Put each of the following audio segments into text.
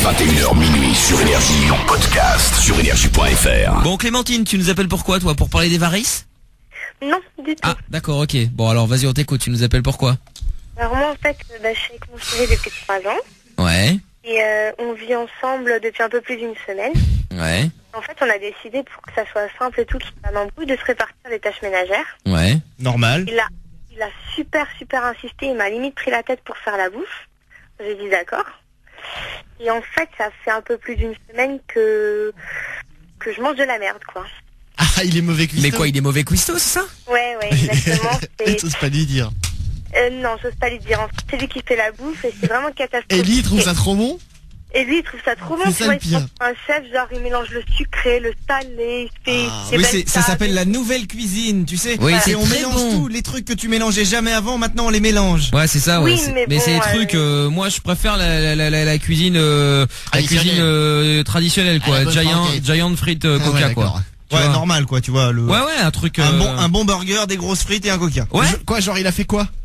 21h minuit sur Énergie, en podcast sur énergie.fr. Bon Clémentine, tu nous appelles pourquoi toi? Pour parler des varices? Non, du tout. Ah d'accord, ok. Bon alors vas-y on t'écoute, tu nous appelles pourquoi? Alors moi en fait, je suis avec mon chéri depuis 3 ans. Ouais. Et on vit ensemble depuis un peu plus d'une semaine. Ouais. En fait, on a décidé pour que ça soit simple et tout, qu'il n'y ait pas d'embrouille, de se répartir les tâches ménagères. Ouais. Normal. Il a super insisté, il m'a limite pris la tête pour faire la bouffe. J'ai dit d'accord. Et en fait, ça fait un peu plus d'une semaine que je mange de la merde, quoi. Ah, il est mauvais cuistot. Mais quoi, il est mauvais cuistot, c'est ça? Ouais, exactement. T'oses pas lui dire. Non, j'ose pas lui dire. En fait, c'est lui qui fait la bouffe et c'est vraiment catastrophique. Et lui, il trouve ça trop bon? Et lui, il trouve ça trop bon. C'est ça le pire. Un chef, genre, il mélange le sucré, le salé, il fait... Oui, ça s'appelle la nouvelle cuisine, tu sais. Oui, on mélange tout, les trucs que tu mélangeais jamais avant, maintenant on les mélange. Ouais, c'est ça, ouais. Oui, mais mais bon, c'est des trucs, moi je préfère la cuisine, traditionnelle, quoi. Giant frites Coca, quoi. Ouais, vois. normal, quoi, tu vois. Ouais, un truc... Un bon burger, des grosses frites et un Coca. Ouais. Quoi, genre il a fait quoi?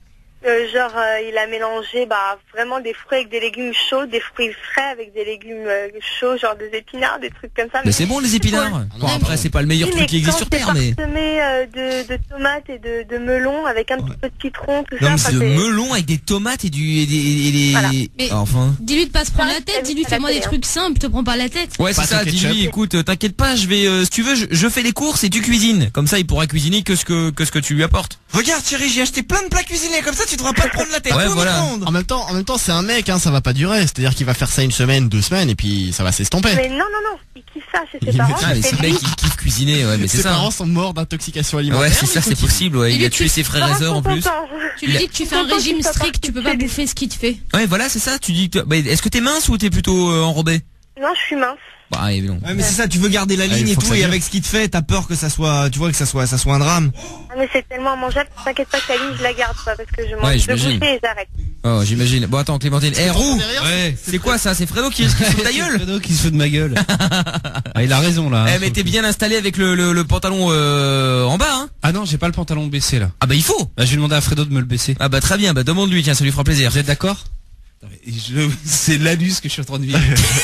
Il a mélangé vraiment des fruits avec des légumes chauds, des fruits frais avec des légumes chauds, genre des épinards, des trucs comme ça. Mais c'est bon les épinards. Bon après c'est pas le meilleur truc qui existe sur terre, mais parsemé de tomates et de melons avec un petit peu de citron, tout non, ça. mais c'est de melon avec des tomates et des Voilà. Mais enfin. dis-lui de pas se prendre la tête, dis-lui fais-moi des trucs simples, te prends pas la tête. Ouais, c'est ça, dis-lui écoute, t'inquiète pas, je vais si tu veux je fais les courses et tu cuisines. Comme ça il pourra cuisiner que ce que tu lui apportes. Regarde chérie, j'ai acheté plein de plats cuisinés, comme ça tu devras pas te prendre la tête. Ouais, voilà. En même temps, c'est un mec, hein, ça va pas durer. C'est-à-dire qu'il va faire ça une semaine, 2 semaines, et puis ça va s'estomper. Mais non, il kiffe ça chez ses parents. Ah, mais c'est le mec qui kiffe cuisiner, ouais, mais c'est ça. Ses parents sont morts d'intoxication alimentaire. Ouais, c'est ça, c'est possible, ouais. Il a tué ses frères et sœurs en plus. Tu lui dis que tu fais un régime strict, tu peux pas bouffer ce qu'il te fait. Ouais, voilà, c'est ça. Tu dis que est-ce que t'es mince ou t'es plutôt enrobé? Non, je suis mince. Bah, non. Ouais, mais c'est ça, tu veux garder la ligne et tout, et avec ce qu'il te fait, t'as peur que ça soit, tu vois, que ça soit un drame. Ah, mais c'est tellement mangeable, t'inquiète pas que la ligne, je la garde, quoi, parce que je mange Ouais, de j'imagine. bouffer et j'arrête. Oh, j'imagine. Bon, attends, Clémentine. Roux! Ouais. C'est quoi ça? C'est Fredo qui se fout de ta gueule? Fredo qui se fout de ma gueule. Ah, il a raison, là. Mais t'es bien installé avec le pantalon en bas, hein? Ah non, j'ai pas le pantalon baissé, là. Ah bah, il faut! Bah, je vais demander à Fredo de me le baisser. Ah bah, très bien. Bah, demande-lui, tiens, ça lui fera plaisir. Vous êtes d'accord? C'est l'anus que je suis en train de vivre.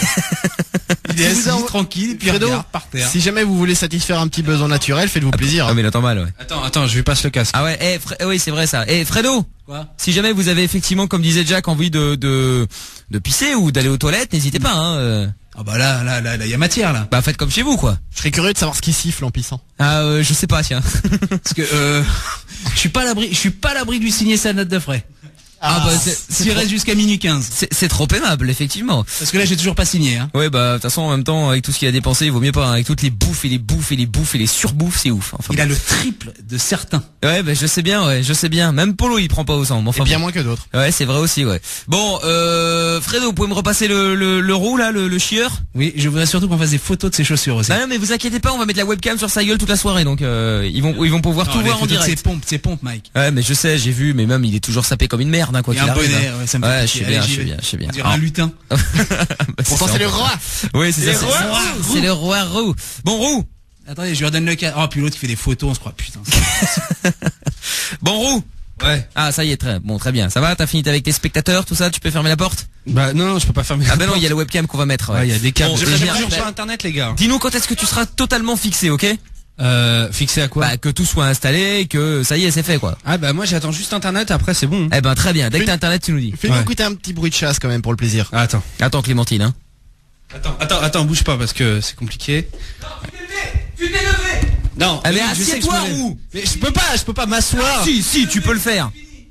Il est assis tranquille, puis Fredo, regarde par terre. si jamais vous voulez satisfaire un petit besoin naturel, faites-vous plaisir. Ah, mais il attend mal, ouais. Attends, je lui passe le casque. Ah ouais, oui, c'est vrai ça. Fredo! Quoi? Si jamais vous avez effectivement, comme disait Jack, envie de pisser ou d'aller aux toilettes, n'hésitez pas, hein. Ah bah là, y a matière, là. Bah, faites comme chez vous, quoi. Je serais curieux de savoir ce qui siffle en pissant. Ah, je sais pas, tiens. Parce que, je suis pas à l'abri de lui signer sa note de frais. Ah bah s'il reste jusqu'à minuit 15. C'est trop aimable, effectivement. Parce que là j'ai toujours pas signé, hein. Ouais bah de toute façon en même temps avec tout ce qu'il a dépensé il vaut mieux pas, hein. Avec toutes les bouffes et les bouffes et les bouffes et les surbouffes c'est ouf. Enfin, il a le triple de certains. Ouais bah je sais bien. Même Polo il prend pas au sang. Enfin, et bien moins que d'autres. Ouais c'est vrai aussi ouais. Bon Fredo vous pouvez me repasser le roux là, le chieur? Oui je voudrais surtout qu'on fasse des photos de ses chaussures aussi. Bah non mais vous inquiétez pas on va mettre la webcam sur sa gueule toute la soirée donc ils vont pouvoir tout voir en direct. C'est pompe Mike. Ouais mais je sais j'ai vu mais même il est toujours sapé comme une merde hein, quoi qu'il arrive. Ouais, ça me fait je sais bien. On dirait un lutin. Pourtant c'est le roi. Oui, c'est ça. C'est le roi roux. Bon roux. Attendez, je lui redonne le cas. Oh, puis l'autre qui fait des photos, on se croit putain. Bon roux. Ouais. Ah, ça y est, très bien. Ça va, t'as fini avec tes spectateurs, tout ça, tu peux fermer la porte? Bah non, je peux pas fermer. Ah bah non, il y a la webcam qu'on va mettre. Ouais, il y a des câbles. J'aimerais bien sur internet les gars. Dis-nous quand est-ce que tu seras totalement fixé, OK? Fixé à quoi? Bah que tout soit installé, que ça y est, c'est fait quoi. Ah bah moi j'attends juste internet, après c'est bon. Eh ben très bien, dès que t'as internet, tu nous dis. Fais-nous écouter un petit bruit de chasse quand même pour le plaisir. Ah, Attends Clémentine hein. Attends, bouge pas parce que c'est compliqué. Tu t'es levé. Non, mais assieds-toi ou? Mais je peux pas m'asseoir. Si, tu peux le faire.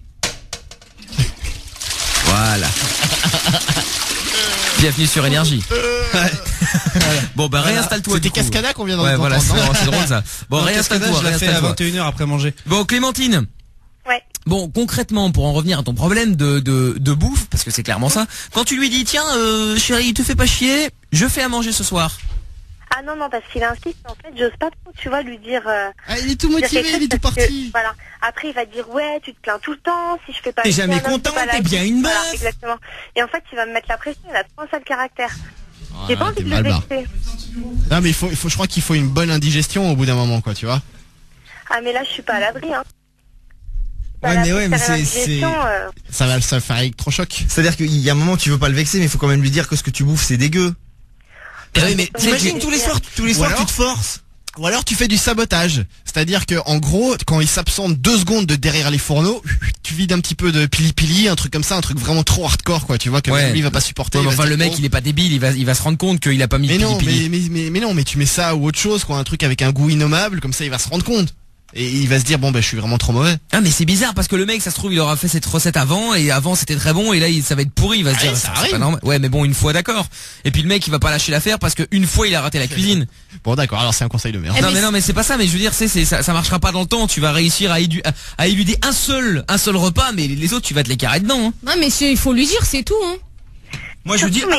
Voilà. Bienvenue sur Énergie. Bon bah réinstalle-toi. C'était Cascada qu'on vient d'entendre. Ouais voilà, c'est drôle ça. Bon réinstalle-toi, je l'ai fait à 21h après manger. Bon Clémentine. Ouais. Bon concrètement pour en revenir à ton problème de bouffe parce que c'est clairement ça. Quand tu lui dis tiens chérie, te fais pas chier, je fais à manger ce soir. Ah non, parce qu'il insiste, en fait, j'ose pas trop, tu vois, lui dire... il est tout motivé, il est tout parti. Voilà. Après, il va dire, ouais, tu te plains tout le temps, si je fais pas... T'es jamais content, t'es bien une meuf. Voilà, exactement. Et en fait, il va me mettre la pression, il a trop un sale caractère. J'ai pas envie de le vexer. Non, mais je crois qu'il faut une bonne indigestion au bout d'un moment, quoi, tu vois. Ah, mais là, je suis pas à l'abri, hein. Ouais, mais c'est ça va faire électrochoc. c'est-à-dire qu'il y a un moment tu veux pas le vexer, mais il faut quand même lui dire que ce que tu bouffes c'est dégueu. Oui, mais T'imagines tous les soirs tu te forces. Ou alors tu fais du sabotage. C'est-à-dire que en gros, quand il s'absente 2 secondes de derrière les fourneaux, tu vides un petit peu de pili-pili, un truc comme ça, un truc vraiment trop hardcore quoi, tu vois que lui il va pas supporter. Ouais, enfin le mec il est pas débile, il va se rendre compte qu'il a pas mis de pili-pili. Mais non, mais tu mets ça ou autre chose quoi, un truc avec un goût innommable, comme ça il va se rendre compte. Et il va se dire bon je suis vraiment trop mauvais. Ah mais c'est bizarre parce que le mec ça se trouve il aura fait cette recette avant et avant c'était très bon et là ça va être pourri, il va se dire ça c'est pas normal. Ouais mais bon une fois d'accord. Et puis le mec il va pas lâcher l'affaire parce que une fois il a raté la cuisine. Bon d'accord, alors c'est un conseil de merde. Non mais c'est pas ça, mais je veux dire ça marchera pas dans le temps, tu vas réussir à éluder un seul repas mais les autres tu vas te les carrer dedans hein. Non mais il faut lui dire, c'est tout hein. Moi je dis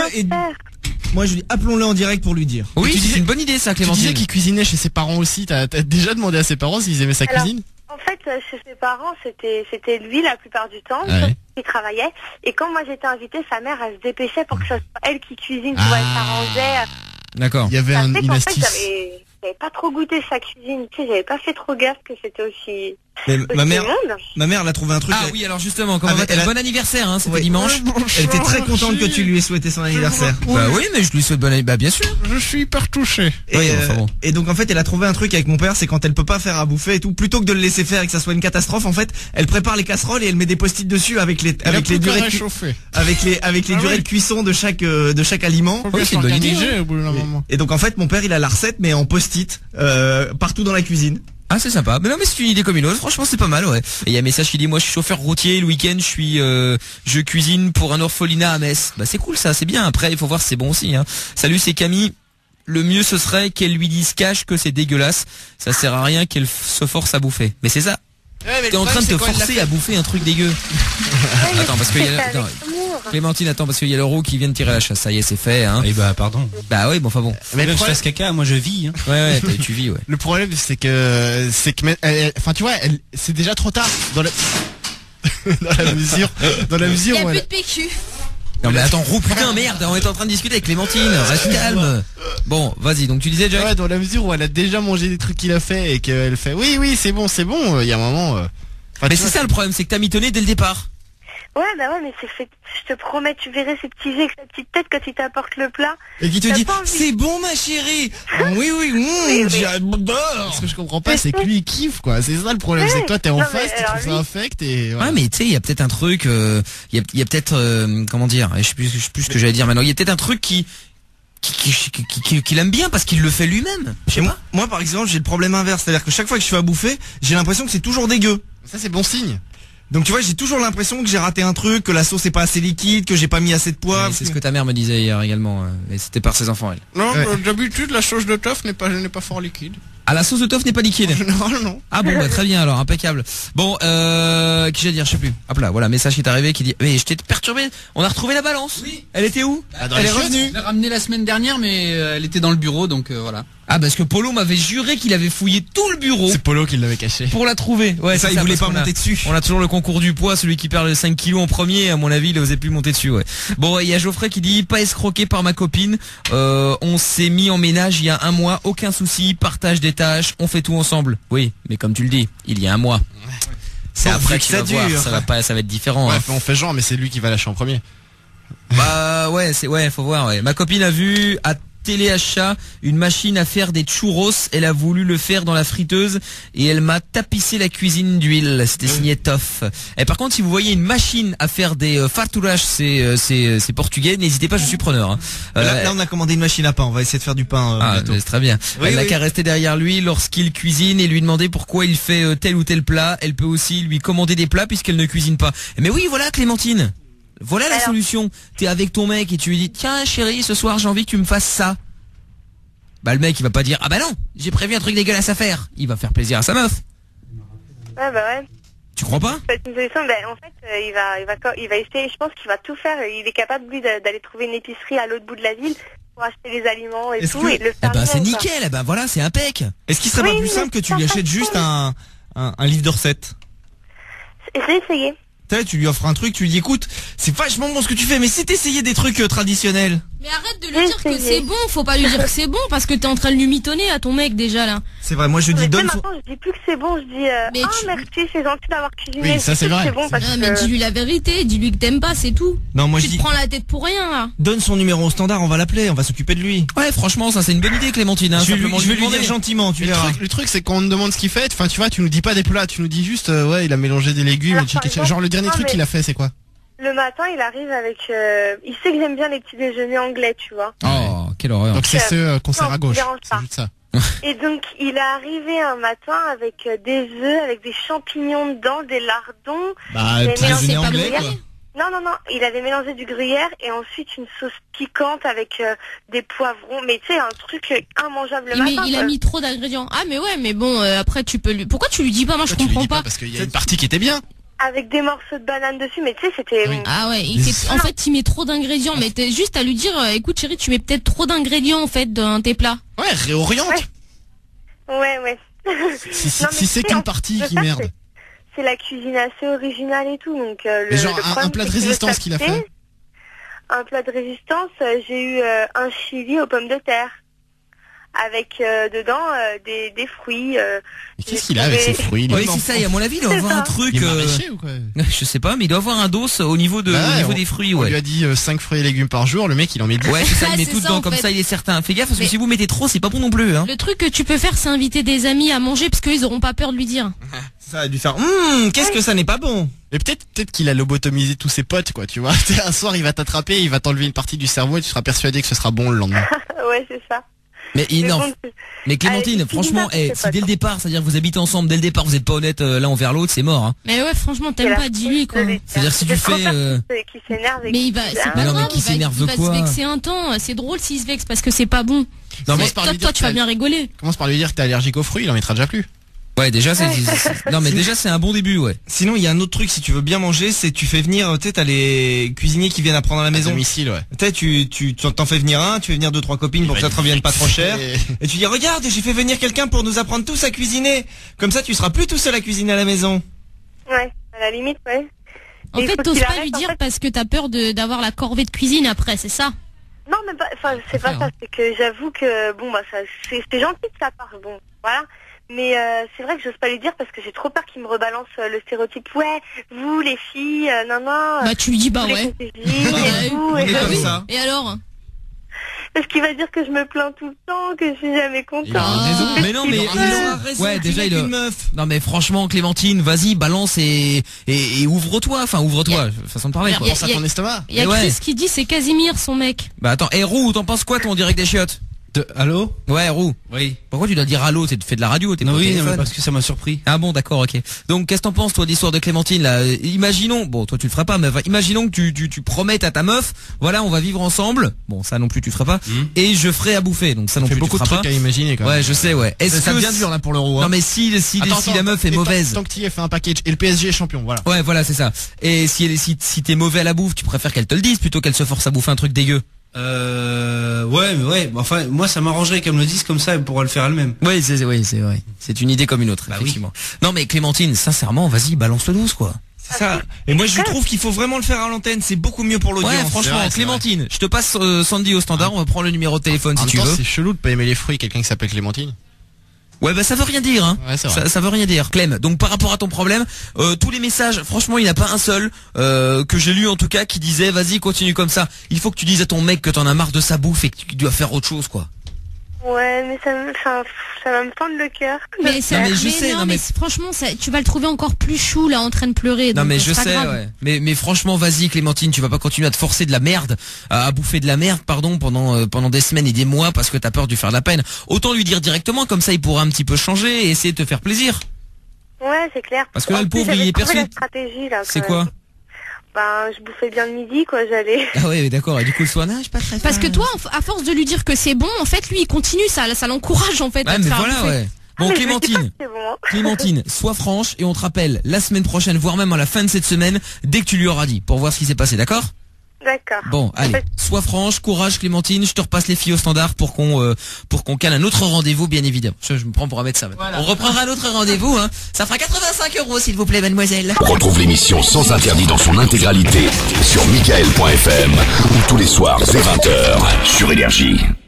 appelons-le en direct pour lui dire. Oui, c'est une bonne idée ça, Tu Clémentine. disais qu'il cuisinait chez ses parents aussi, t'as déjà demandé à ses parents s'ils aimaient sa cuisine? En fait, chez ses parents, c'était lui la plupart du temps, qui travaillait. Et quand moi j'étais invitée, sa mère, elle se dépêchait pour que ce soit elle qui cuisine, tu vois, elle s'arrangeait. D'accord. Il y avait une En astuce. fait, j'avais pas trop goûté sa cuisine, tu sais, j'avais pas fait trop gaffe que c'était aussi... Mais ma mère monde. elle a trouvé un truc. Ah oui, alors justement, comment bon anniversaire hein, c'était dimanche. Elle était très contente que tu lui aies souhaité son anniversaire. Bah oui, mais je lui souhaite bon anniversaire, bah bien sûr. Je suis hyper touché. Et donc en fait elle a trouvé un truc avec mon père, c'est quand elle peut pas faire à bouffer et tout, plutôt que de le laisser faire et que ça soit une catastrophe, en fait elle prépare les casseroles et elle met des post-it dessus avec les durées de cuisson de chaque aliment. Oui, c'est une bonne idée. Et donc en fait mon père il a la recette mais en post-it partout dans la cuisine. Ah c'est sympa, mais non mais c'est une idée comme une autre, franchement c'est pas mal ouais. Et il y a un message qui dit moi je suis chauffeur routier, le week-end je cuisine pour un orphelinat à Metz. Bah c'est cool ça, c'est bien, après il faut voir si c'est bon aussi hein. Salut c'est Camille, le mieux ce serait qu'elle lui dise cache que c'est dégueulasse, ça sert à rien qu'elle se force à bouffer. Mais c'est ça. T'es en train de te forcer à bouffer un truc dégueu. Attends parce qu'il y a Clémentine, attends parce qu'il y a l'euro qui vient de tirer la chasse. Ça y est, c'est fait hein. Et bah pardon. Bah oui, bon enfin bon. Mais je fasse caca, moi je vis hein. Ouais, tu vis ouais. Le problème c'est que enfin tu vois, c'est déjà trop tard dans la mesure Il y a où plus elle... de PQ. Non mais attends, putain merde, on est en train de discuter avec Clémentine, reste calme. Bon, vas-y, donc tu disais Jack. Ouais, dans la mesure où elle a déjà mangé des trucs qu'il a fait et qu'elle fait oui, c'est bon, il y a un moment mais c'est ça le problème, c'est que t'as mitonné dès le départ. Ouais, bah ouais, mais c'est fait, je te promets, tu verrais ces petits yeux avec sa petite tête quand il t'apporte le plat. Et qui te T'as dit pas envie. c'est bon ma chérie. Oui, j'adore. Ce que je comprends pas, c'est que lui il kiffe quoi. C'est ça le problème, c'est que toi t'es en Non, face, mais tu trouves ça alors infect et Ouais mais tu sais, il y a peut-être un truc, il y a peut-être, comment dire, je sais plus ce que j'allais dire maintenant, il y a peut-être un truc qu'il aime bien parce qu'il le fait lui-même. Je sais pas. Moi par exemple j'ai le problème inverse, c'est-à-dire que chaque fois que je fais à bouffer, j'ai l'impression que c'est toujours dégueu. ça c'est bon signe. Donc tu vois, j'ai toujours l'impression que j'ai raté un truc, que la sauce est pas assez liquide, que j'ai pas mis assez de poivre. C'est ce que ta mère me disait hier également, et c'était par ses enfants elle. Non, d'habitude la sauce de tofu n'est pas fort liquide. Ah la sauce de tofu n'est pas liquide. Non. Ah bon bah très bien alors, impeccable. Bon qui j'allais dire, je sais plus. Hop là, voilà, message qui est arrivé qui dit mais je t'ai perturbé, on a retrouvé la balance. Oui. Elle était où? Elle est revenue. Je l'ai ramenée la semaine dernière mais elle était dans le bureau donc voilà. Ah parce que Polo m'avait juré qu'il avait fouillé tout le bureau C'est Polo qui l'avait caché. pour la trouver. Ouais, ça, c'est il voulait parce pas qu'on monter a- dessus. On a toujours le concours du poids, celui qui perd les 5 kilos en premier, à mon avis, il osait plus monter dessus, ouais. Bon, il y a Geoffrey qui dit, pas escroqué par ma copine, on s'est mis en ménage il y a 1 mois, aucun souci, partage des tâches, on fait tout ensemble. Oui, mais comme tu le dis, il y a 1 mois. C'est Bon, après vu que que tu ça vas voir, dure. ça va être différent. Ouais, hein. on fait genre mais c'est lui qui va lâcher en premier. Bah ouais, faut voir, ouais. Ma copine a vu à téléachat une machine à faire des churros, elle a voulu le faire dans la friteuse et elle m'a tapissé la cuisine d'huile, c'était signé Toff. Et par contre si vous voyez une machine à faire des farturages, c'est portugais, n'hésitez pas, je suis preneur hein. Là, on a commandé une machine à pain, on va essayer de faire du pain bientôt. C'est très bien. Oui, Elle n'a oui. qu'à rester derrière lui lorsqu'il cuisine et lui demander pourquoi il fait tel ou tel plat. Elle peut aussi lui commander des plats puisqu'elle ne cuisine pas. Mais oui, voilà Clémentine. Voilà la Alors solution. T'es avec ton mec et tu lui dis tiens chérie, ce soir j'ai envie que tu me fasses ça. Bah le mec il va pas dire ah bah non, j'ai prévu un truc dégueulasse à faire. Il va faire plaisir à sa meuf. Ouais, bah ouais. Tu crois pas? C'est une solution, ben, en fait, il va essayer, je pense qu'il va tout faire. Il est capable, lui, d'aller trouver une épicerie à l'autre bout de la ville pour acheter les aliments et Est-ce tout, que- et de le Eh faire. ben c'est lui-même, quoi. nickel. Eh ben voilà, c'est impec. Est-ce qu'il serait Oui, pas plus mais simple que tu ça lui passe achètes juste pas. un livre de recettes? J'ai essayé. Tu lui offres un truc, tu lui dis écoute, c'est vachement bon ce que tu fais, mais si t'essayais des trucs traditionnels. Mais arrête de lui dire que c'est bon, faut pas lui dire que c'est bon parce que t'es en train de lui mitonner à ton mec déjà là. C'est vrai, moi je dis donne maintenant, je dis plus que c'est bon, je dis merci, c'est gentil d'avoir cuisiné. Oui, ça c'est vrai. Bon parce mais dis-lui la vérité, dis-lui que t'aimes pas, c'est tout. Non, moi tu je te dis prends la tête pour rien là. donne son numéro au standard, on va l'appeler, on va s'occuper de lui. Ouais, franchement, ça c'est une bonne idée, Clémentine. Hein, je vais lui demander. dire gentiment, tu verras. Le truc c'est qu'on nous demande ce qu'il fait, enfin tu vois, tu nous dis pas des plats, tu nous dis juste ouais, il a mélangé des légumes. Alors, par exemple, genre le dernier truc qu'il a fait, c'est quoi? le matin, il arrive avec... il sait que j'aime bien les petits déjeuners anglais, tu vois. Oh, quelle horreur. Donc c'est ceux qu'on sert à gauche. C'est juste ça. Et donc, il est arrivé un matin avec des œufs, avec des champignons dedans, des lardons. Bah, des petit déjeuner anglais, quoi. Non, il avait mélangé du gruyère et ensuite une sauce piquante avec des poivrons. Mais tu sais, un truc immangeable le matin. Il a mis trop d'ingrédients. Ah, mais ouais, mais bon, après tu peux lui... Pourquoi tu lui dis pas? Moi, je comprends pas. Parce qu'il y a une partie qui était bien. Avec des morceaux de banane dessus, mais tu sais, c'était... Oui. Ah ouais, en fait, il met trop d'ingrédients. Mais t'es juste à lui dire, écoute chérie, tu mets peut-être trop d'ingrédients en fait dans tes plats. Ouais, réoriente. Ouais. Si c'est qu'une partie qui merde. C'est la cuisine assez originale et tout, donc... Mais genre un plat de résistance qu'il a fait. Un plat de résistance, j'ai eu un chili aux pommes de terre. Avec dedans des fruits. Mais qu'est-ce qu'il a avec ces fruits? Oui, c'est ça, et à mon avis, il doit avoir un truc... Il est maraîcher ou quoi? Je sais pas, mais il doit avoir un dos au niveau des fruits, On ouais. lui a dit 5 fruits et légumes par jour, le mec il en met 10. Ouais, c'est ça, il met c'est tout ça, dedans, en comme fait. ça il est certain. Fais gaffe, parce que si vous mettez trop, c'est pas bon non plus, hein. Le truc que tu peux faire, c'est inviter des amis à manger parce qu'ils auront pas peur de lui dire. Ça a dû faire qu'est-ce que ça n'est pas bon. Et peut-être qu'il a lobotomisé tous ses potes, quoi, tu vois. Un soir il va t'attraper, il va t'enlever une partie du cerveau et tu seras persuadé que ce sera bon le lendemain. Ouais, c'est ça. Mais Clémentine, franchement, si dès le départ, c'est-à-dire que vous habitez ensemble, dès le départ, vous êtes pas honnête l'un envers l'autre, c'est mort, hein. Mais ouais, franchement, t'aimes pas, dis-lui, quoi. C'est-à-dire si tu fais... Qui s'énerve et Mais il va, c'est pas non, mais grave, qui s'énerve il va quoi se vexer un temps. C'est drôle s'il se vexe parce que c'est pas bon. Non, Mais toi, tu vas bien rigoler. Commence par lui dire que t'es allergique aux fruits, il en mettra déjà plus. Ouais, déjà, non, mais déjà, c'est un bon début, ouais. Sinon, il y a un autre truc, si tu veux bien manger, c'est tu fais venir, tu sais, t'as les cuisiniers qui viennent apprendre à la maison. Domicile, ouais. Tu sais, tu t'en fais venir un, tu fais venir 2-3 copines pour que ça te revienne pas trop cher. Et tu dis, regarde, j'ai fait venir quelqu'un pour nous apprendre tous à cuisiner. Comme ça, tu seras plus tout seul à cuisiner à la maison. Ouais, à la limite, ouais. En fait, t'oses pas lui dire parce que t'as peur d'avoir la corvée de cuisine après, c'est ça? Non, mais c'est pas ça, c'est que j'avoue que, bon, bah, ça, c'est gentil de sa part, bon, voilà. Mais c'est vrai que j'ose pas lui dire parce que j'ai trop peur qu'il me rebalance le stéréotype. Ouais, vous les filles, non. Bah tu lui dis bah ouais. Et alors? Parce qu'il va dire que je me plains tout le temps, que je suis jamais contente. Mais non, mais il aura raison. Ouais, déjà il Non mais franchement, Clémentine, vas-y, balance et ouvre-toi. Enfin, ouvre-toi. Façon de parler. Pense à ton estomac. Il y a Chris qui dit c'est Casimir son mec. Bah attends, Roux, t'en penses quoi ton direct des chiottes? Allô? Ouais, Roux. Oui. Pourquoi tu dois dire allô? Tu fais de la radio, t'es pas au Oui, téléphone. mais parce que ça m'a surpris. Ah bon, d'accord, ok. Donc, qu'est-ce que t'en penses, toi, d'histoire de Clémentine, là? Imaginons, bon, toi, tu le feras pas, mais imaginons que tu promettes à ta meuf, voilà, on va vivre ensemble. Bon, ça non plus, tu le feras pas. Et je ferai à bouffer, donc ça non plus, tu le feras pas. Beaucoup de trucs à imaginer, quand même. Ouais, je sais, ouais. Est-ce ça que devient dur, là, pour l'Euro, hein. Non, mais si la meuf est mauvaise. Tant que tu y as fait un package, et le PSG est champion, voilà. Ouais, voilà, c'est ça. Et si t'es mauvais à la bouffe, tu préfères qu'elle te le dise plutôt qu'elle se force à bouffer un truc dégueu. Ouais. Enfin, moi, ça m'arrangerait qu'elle me le dise comme ça, elle pourra le faire elle-même. Oui, c'est vrai. C'est une idée comme une autre, effectivement. Oui. Non, mais Clémentine, sincèrement, vas-y, balance-le douce, quoi. C'est ça. Et moi, je trouve qu'il faut vraiment le faire à l'antenne. C'est beaucoup mieux pour l'audience. Ouais, franchement, Clémentine, je te passe Sandy au standard. On va prendre le numéro de téléphone si tu veux. C'est chelou de pas aimer les fruits, quelqu'un qui s'appelle Clémentine. Ouais, bah ça veut rien dire, hein. Ouais, c'est vrai. Ça veut rien dire, Clem. Donc par rapport à ton problème, tous les messages, franchement, il n'y en a pas un seul que j'ai lu en tout cas qui disait vas-y, continue comme ça. Il faut que tu dises à ton mec que t'en as marre de sa bouffe et que tu dois faire autre chose, quoi. Ouais, mais ça va me fendre le cœur. Mais franchement, tu vas le trouver encore plus chou là, en train de pleurer. Non, donc mais je sais, ouais. Mais franchement, vas-y, Clémentine, tu vas pas continuer à te forcer de la merde, à bouffer de la merde, pardon, pendant des semaines et des mois parce que t'as peur de lui faire de la peine. Autant lui dire directement, comme ça, il pourra un petit peu changer et essayer de te faire plaisir. Ouais, c'est clair. Parce que là, le pauvre, il est persuadé. C'est quoi? Ben, je bouffais bien le midi, quoi, j'allais. Ah ouais, d'accord. Et du coup, le soir, non, je suis pas très fan. Parce que toi, à force de lui dire que c'est bon, en fait, lui, il continue, ça l'encourage, en fait, à te faire bouffer. Ouais. Bon, Clémentine, Clémentine, sois franche et on te rappelle la semaine prochaine, voire même à la fin de cette semaine, dès que tu lui auras dit, pour voir ce qui s'est passé, d'accord? D'accord. Bon, allez, sois franche, courage Clémentine, je te repasse les filles au standard pour qu'on cale un autre rendez-vous, bien évidemment. Je me prends pour un médecin. Voilà. On reprendra un autre rendez-vous, hein. Ça fera 85 € s'il vous plaît, mademoiselle. Retrouve l'émission Sans Interdit dans son intégralité sur Michael.fm ou tous les soirs dès 20h sur Énergie.